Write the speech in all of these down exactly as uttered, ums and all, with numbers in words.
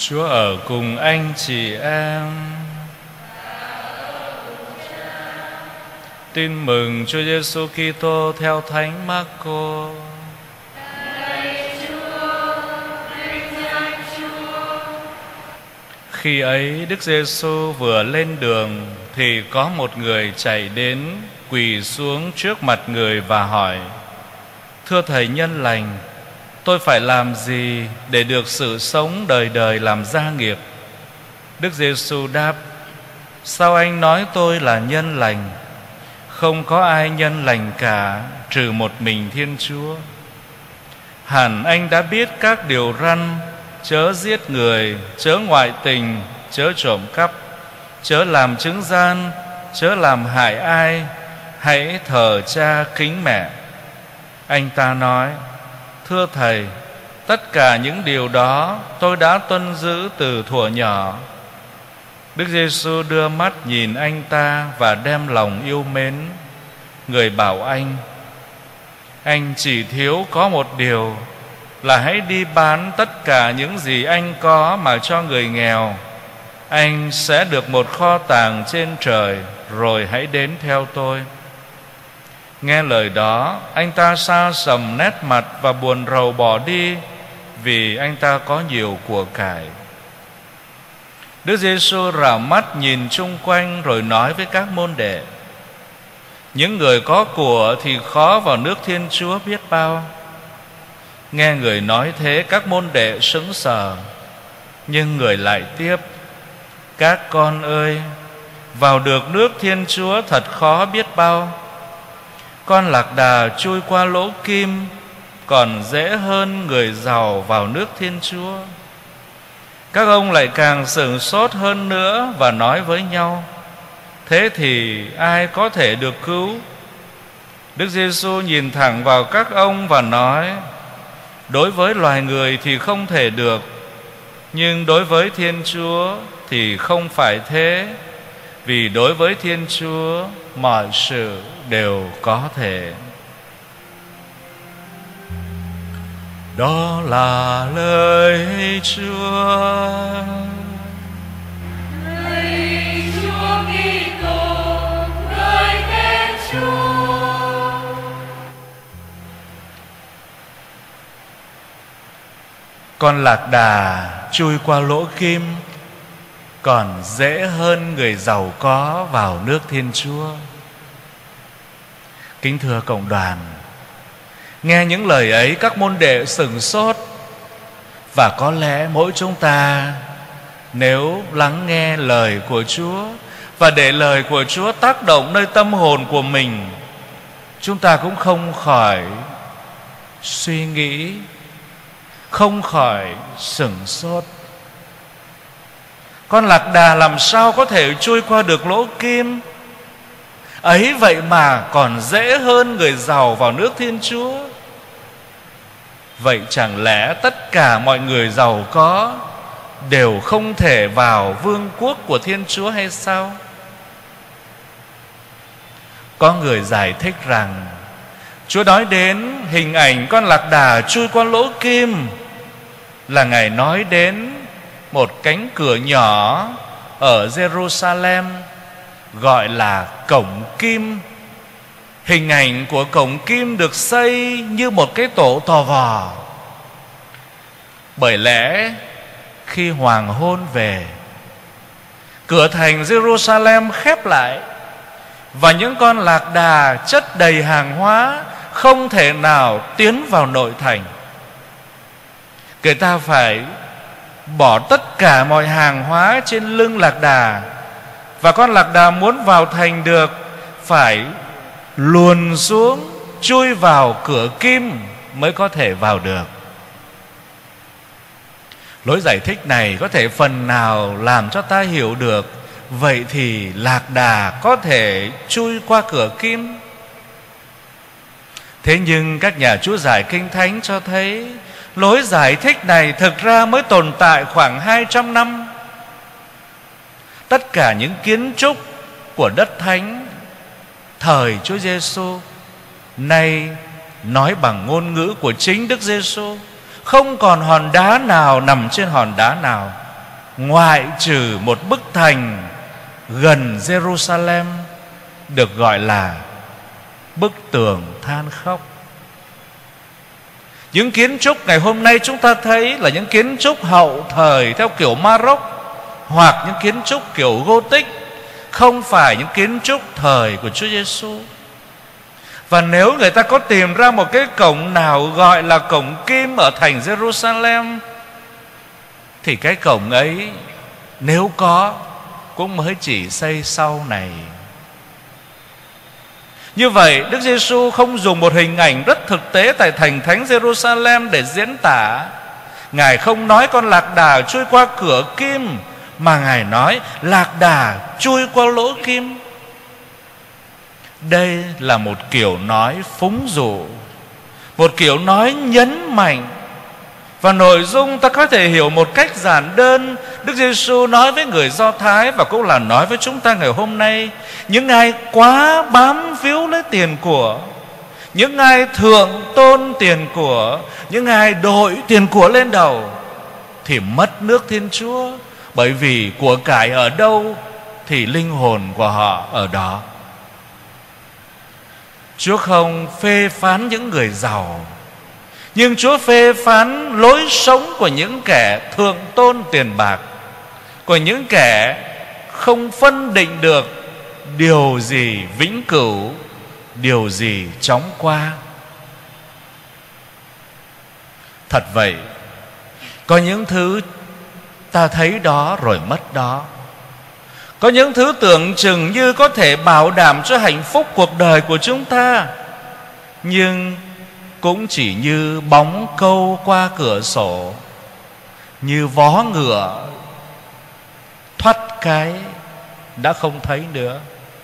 Chúa ở cùng anh chị em. Tin mừng Chúa Giêsu Kitô theo Thánh Marco. Khi ấy Đức Giêsu vừa lên đường thì có một người chạy đến quỳ xuống trước mặt người và hỏi: Thưa Thầy nhân lành, tôi phải làm gì để được sự sống đời đời làm gia nghiệp? Đức Giêsu đáp: Sao anh nói tôi là nhân lành? Không có ai nhân lành cả, trừ một mình Thiên Chúa. Hẳn anh đã biết các điều răn: chớ giết người, chớ ngoại tình, chớ trộm cắp, chớ làm chứng gian, chớ làm hại ai, hãy thờ cha kính mẹ. Anh ta nói: Thưa Thầy, tất cả những điều đó tôi đã tuân giữ từ thuở nhỏ. Đức Giêsu đưa mắt nhìn anh ta và đem lòng yêu mến. Người bảo anh: Anh chỉ thiếu có một điều, là hãy đi bán tất cả những gì anh có mà cho người nghèo. Anh sẽ được một kho tàng trên trời, rồi hãy đến theo tôi. Nghe lời đó, anh ta xa sầm nét mặt và buồn rầu bỏ đi, vì anh ta có nhiều của cải. Đức Giêsu rảo mắt nhìn chung quanh rồi nói với các môn đệ: Những người có của thì khó vào nước Thiên Chúa biết bao. Nghe người nói thế, các môn đệ sững sờ. Nhưng người lại tiếp: Các con ơi, vào được nước Thiên Chúa thật khó biết bao. Con lạc đà chui qua lỗ kim còn dễ hơn người giàu vào nước Thiên Chúa. Các ông lại càng sửng sốt hơn nữa và nói với nhau: Thế thì ai có thể được cứu? Đức Giêsu nhìn thẳng vào các ông và nói: Đối với loài người thì không thể được, nhưng đối với Thiên Chúa thì không phải thế. Vì đối với Thiên Chúa mọi sự đều có thể. Đó là lời Chúa. Lời Chúa Kitô, lời khen Chúa. Con lạc đà chui qua lỗ kim còn dễ hơn người giàu có vào nước Thiên Chúa. Kính thưa cộng đoàn, nghe những lời ấy các môn đệ sửng sốt. Và có lẽ mỗi chúng ta nếu lắng nghe lời của Chúa và để lời của Chúa tác động nơi tâm hồn của mình, chúng ta cũng không khỏi suy nghĩ, không khỏi sửng sốt. Con lạc đà làm sao có thể chui qua được lỗ kim? Ấy vậy mà còn dễ hơn người giàu vào nước Thiên Chúa. Vậy chẳng lẽ tất cả mọi người giàu có đều không thể vào vương quốc của Thiên Chúa hay sao? Có người giải thích rằng Chúa nói đến hình ảnh con lạc đà chui qua lỗ kim là Ngài nói đến một cánh cửa nhỏ ở Jerusalem gọi là cổng kim. Hình ảnh của cổng kim được xây như một cái tổ tò vò. Bởi lẽ khi hoàng hôn về, cửa thành Jerusalem khép lại và những con lạc đà chất đầy hàng hóa không thể nào tiến vào nội thành. Người ta phải bỏ tất cả mọi hàng hóa trên lưng lạc đà, và con lạc đà muốn vào thành được phải luồn xuống, chui vào cửa kim mới có thể vào được. Lối giải thích này có thể phần nào làm cho ta hiểu được vậy thì lạc đà có thể chui qua cửa kim. Thế nhưng các nhà Chúa giải Kinh Thánh cho thấy lối giải thích này thực ra mới tồn tại khoảng hai trăm năm. Tất cả những kiến trúc của đất thánh thời Chúa Giêsu nay nói bằng ngôn ngữ của chính Đức Giêsu, không còn hòn đá nào nằm trên hòn đá nào. ngoại trừ một bức thành gần Jerusalem được gọi là bức tường than khóc. Những kiến trúc ngày hôm nay chúng ta thấy là những kiến trúc hậu thời theo kiểu Maroc, hoặc những kiến trúc kiểu Gothic, không phải những kiến trúc thời của Chúa Giêsu. Và nếu người ta có tìm ra một cái cổng nào gọi là cổng kim ở thành Jerusalem, thì cái cổng ấy nếu có cũng mới chỉ xây sau này. Như vậy Đức Giêsu không dùng một hình ảnh rất thực tế tại thành thánh Jerusalem để diễn tả. Ngài không nói con lạc đà chui qua cửa kim, mà Ngài nói lạc đà chui qua lỗ kim. Đây là một kiểu nói phúng dụ, một kiểu nói nhấn mạnh. Và nội dung ta có thể hiểu một cách giản đơn. Đức Giêsu nói với người Do Thái, và cũng là nói với chúng ta ngày hôm nay: những ai quá bám víu lấy tiền của, những ai thượng tôn tiền của, những ai đội tiền của lên đầu, thì mất nước Thiên Chúa. Bởi vì của cải ở đâu thì linh hồn của họ ở đó. Chúa không phê phán những người giàu, nhưng Chúa phê phán lối sống của những kẻ thượng tôn tiền bạc, của những kẻ không phân định được điều gì vĩnh cửu, điều gì chóng qua. Thật vậy, có những thứ ta thấy đó rồi mất đó. Có những thứ tưởng chừng như có thể bảo đảm cho hạnh phúc cuộc đời của chúng ta, nhưng cũng chỉ như bóng câu qua cửa sổ, như vó ngựa thoắt cái đã không thấy nữa.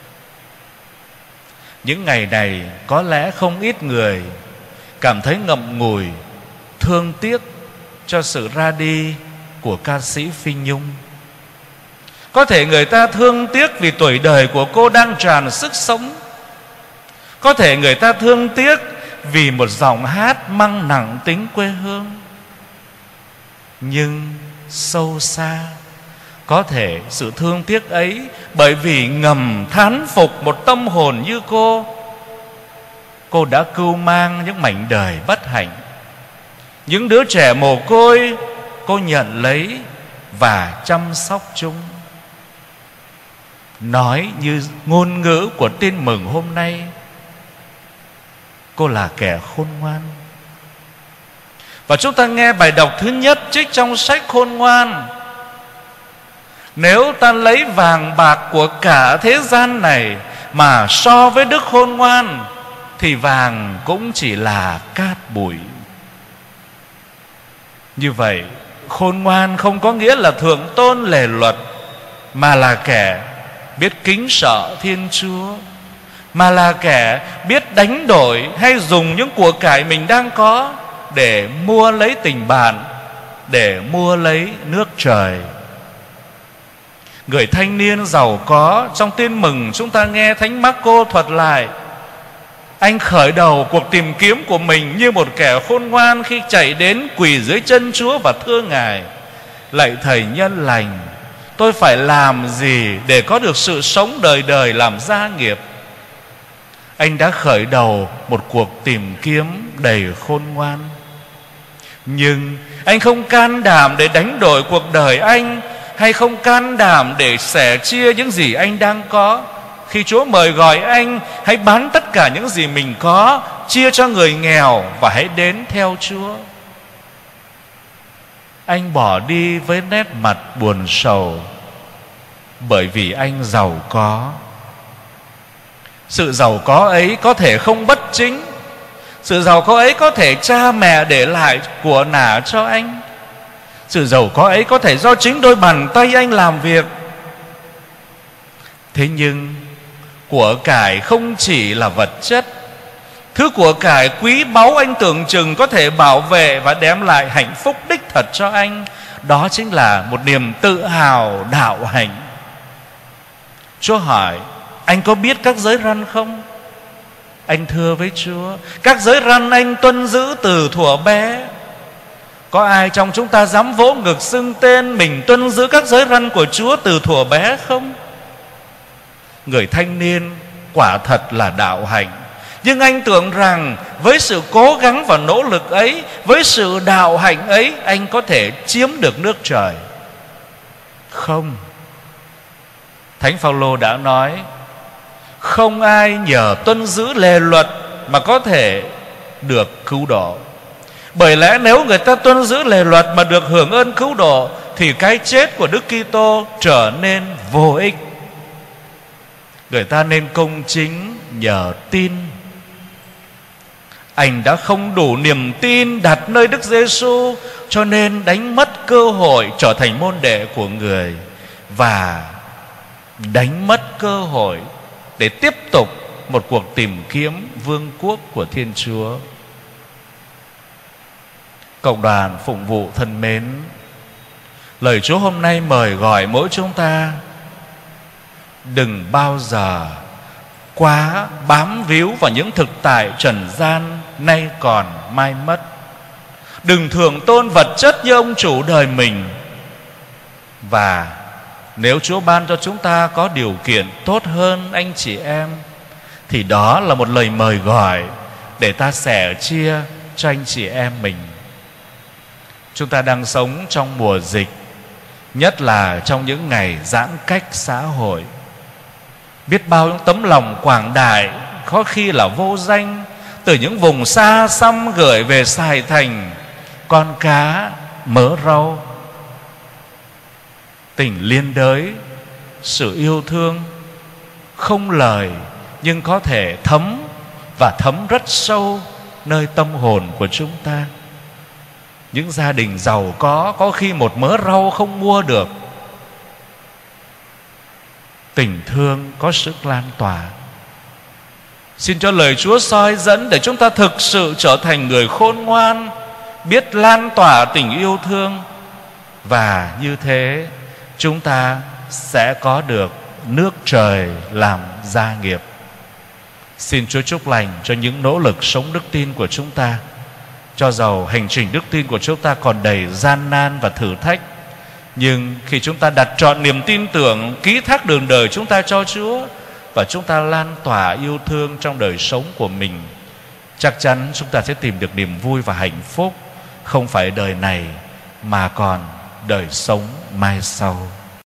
Những ngày này có lẽ không ít người cảm thấy ngậm ngùi, thương tiếc cho sự ra đi của ca sĩ Phi Nhung. Có thể người ta thương tiếc vì tuổi đời của cô đang tràn sức sống. Có thể người ta thương tiếc vì một giọng hát mang nặng tính quê hương. Nhưng sâu xa, có thể sự thương tiếc ấy bởi vì ngầm thán phục một tâm hồn như cô. Cô đã cưu mang những mảnh đời bất hạnh, những đứa trẻ mồ côi cô nhận lấy và chăm sóc chúng. Nói như ngôn ngữ của tin mừng hôm nay, cô là kẻ khôn ngoan. Và chúng ta nghe bài đọc thứ nhất trích trong sách Khôn Ngoan: nếu ta lấy vàng bạc của cả thế gian này mà so với đức khôn ngoan, thì vàng cũng chỉ là cát bụi. Như vậy, khôn ngoan không có nghĩa là thượng tôn lề luật, mà là kẻ biết kính sợ Thiên Chúa, mà là kẻ biết đánh đổi hay dùng những của cải mình đang có để mua lấy tình bạn, để mua lấy nước trời. Người thanh niên giàu có trong tin mừng chúng ta nghe Thánh Mác-cô thuật lại, anh khởi đầu cuộc tìm kiếm của mình như một kẻ khôn ngoan khi chạy đến quỳ dưới chân Chúa và thưa Ngài: lạy Thầy nhân lành, tôi phải làm gì để có được sự sống đời đời làm gia nghiệp? Anh đã khởi đầu một cuộc tìm kiếm đầy khôn ngoan. Nhưng anh không can đảm để đánh đổi cuộc đời anh, hay không can đảm để sẻ chia những gì anh đang có. Khi Chúa mời gọi anh: hãy bán tất cả những gì mình có, chia cho người nghèo và hãy đến theo Chúa. Anh bỏ đi với nét mặt buồn sầu, bởi vì anh giàu có. Sự giàu có ấy có thể không bất chính. Sự giàu có ấy có thể cha mẹ để lại của nả cho anh. Sự giàu có ấy có thể do chính đôi bàn tay anh làm việc. Thế nhưng của cải không chỉ là vật chất. Thứ của cải quý báu anh tưởng chừng có thể bảo vệ và đem lại hạnh phúc đích thật cho anh, đó chính là một niềm tự hào đạo hạnh. Chúa hỏi: anh có biết các giới răn không? Anh thưa với Chúa: các giới răn anh tuân giữ từ thuở bé. Có ai trong chúng ta dám vỗ ngực xưng tên mình tuân giữ các giới răn của Chúa từ thuở bé không? Người thanh niên quả thật là đạo hạnh, nhưng anh tưởng rằng với sự cố gắng và nỗ lực ấy, với sự đạo hạnh ấy, anh có thể chiếm được nước trời. Không. Thánh Phaolô đã nói, không ai nhờ tuân giữ lề luật mà có thể được cứu độ. Bởi lẽ nếu người ta tuân giữ lề luật mà được hưởng ơn cứu độ, thì cái chết của Đức Kitô trở nên vô ích. Người ta nên công chính nhờ tin. Anh đã không đủ niềm tin đặt nơi Đức Giêsu, cho nên đánh mất cơ hội trở thành môn đệ của người, và đánh mất cơ hội để tiếp tục một cuộc tìm kiếm vương quốc của Thiên Chúa. Cộng đoàn phụng vụ thân mến, lời Chúa hôm nay mời gọi mỗi chúng ta đừng bao giờ quá bám víu vào những thực tại trần gian nay còn mai mất. Đừng thường tôn vật chất như ông chủ đời mình. Và nếu Chúa ban cho chúng ta có điều kiện tốt hơn anh chị em, thì đó là một lời mời gọi để ta sẻ chia cho anh chị em mình. Chúng ta đang sống trong mùa dịch, nhất là trong những ngày giãn cách xã hội. Biết bao những tấm lòng quảng đại, có khi là vô danh, từ những vùng xa xăm gửi về Sài Thành con cá, mớ rau. Tình liên đới, sự yêu thương không lời nhưng có thể thấm, và thấm rất sâu nơi tâm hồn của chúng ta. Những gia đình giàu có, có khi một mớ rau không mua được. Tình thương có sức lan tỏa. Xin cho lời Chúa soi dẫn để chúng ta thực sự trở thành người khôn ngoan, biết lan tỏa tình yêu thương, và như thế chúng ta sẽ có được nước trời làm gia nghiệp. Xin Chúa chúc lành cho những nỗ lực sống đức tin của chúng ta. Cho dầu hành trình đức tin của chúng ta còn đầy gian nan và thử thách, nhưng khi chúng ta đặt trọn niềm tin tưởng, ký thác đường đời chúng ta cho Chúa, và chúng ta lan tỏa yêu thương trong đời sống của mình, chắc chắn chúng ta sẽ tìm được niềm vui và hạnh phúc, không phải đời này mà còn đời sống mai sau.